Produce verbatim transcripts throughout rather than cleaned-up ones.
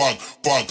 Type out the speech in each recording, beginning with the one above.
fuck, fuck,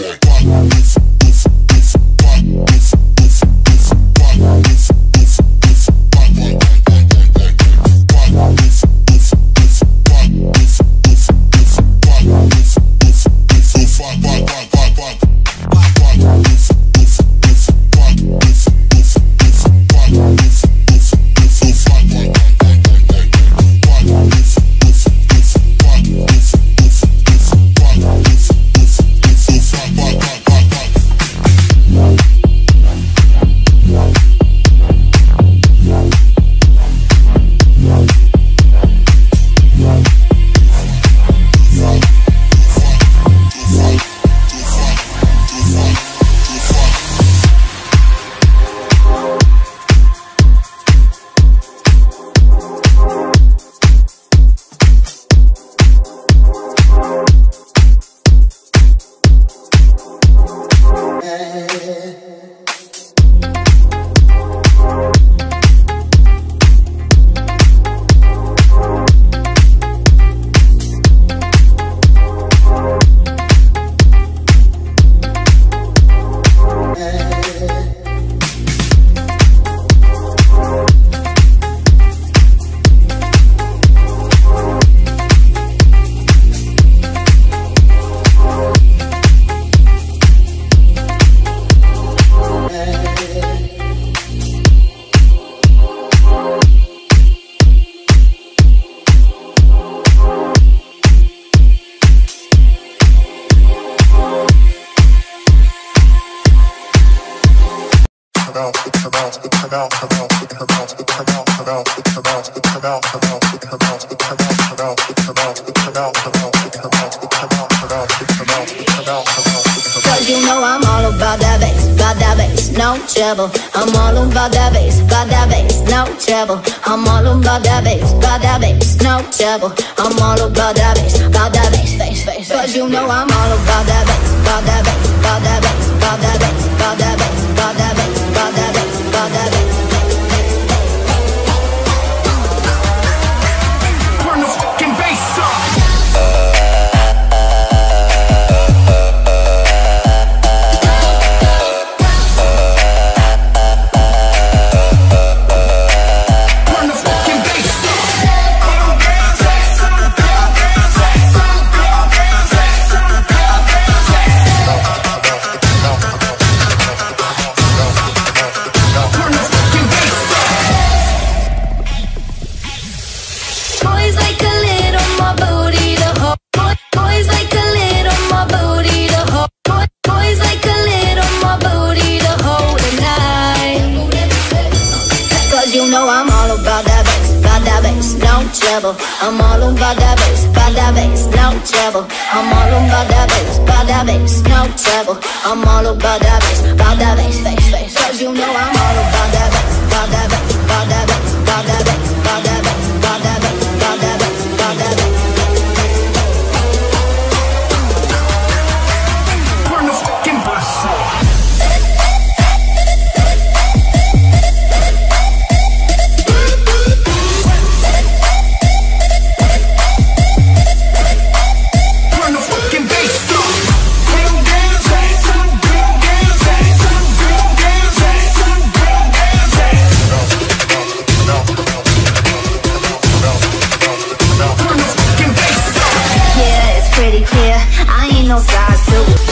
trouble. I'm all about that bass, about that bass, no trouble. I'm all about that bass, about that bass, no trouble. I'm all about that bass, about that bass, bass, bass. Cause you know I'm all about that bass, about that bass, about that bass, about that bass, about that bass, about that bass, about that bass, about that bass. Turn the fucking bass up. I'm all about that bass, about that bass, no trouble. I'm all about that bass, about that bass, no trouble. I'm all about that bass, about that bass, bass, bass. Cause you know I'm all about that bass, about that bass, about that bass, about that bass, about that bass, about that bass, about that bass, about that bass. Turn the fucking bass up. No size to it.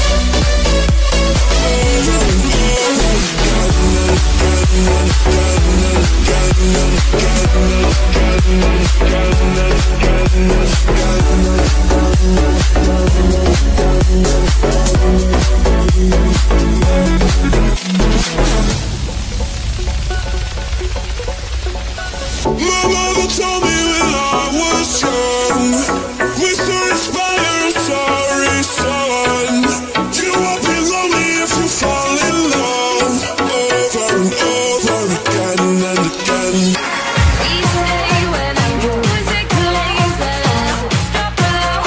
My mama told me when I was young, we should inspire us all. Son, you won't be lonely if you fall in love over and over again and again. We say when the music plays, then stop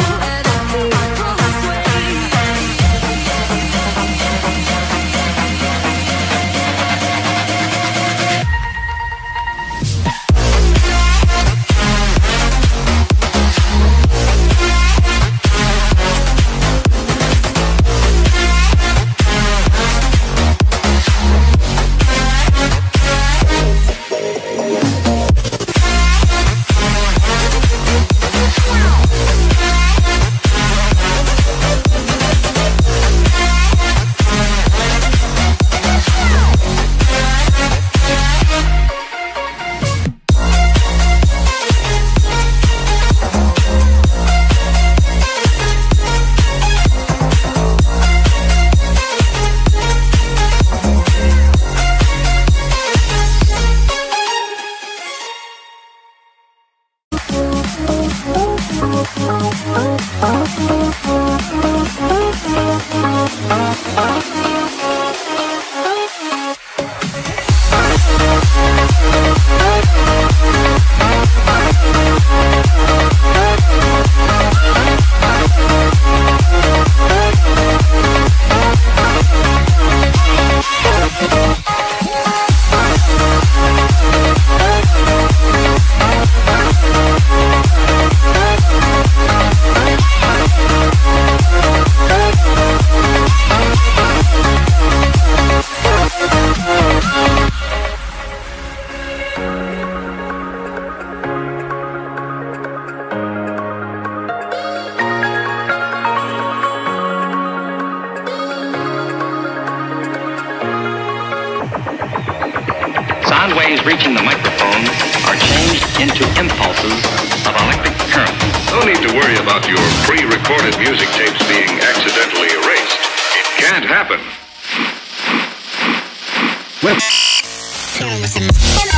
waves reaching the microphone are changed into impulses of electric current. No need to worry about your pre-recorded music tapes being accidentally erased. It can't happen. Well.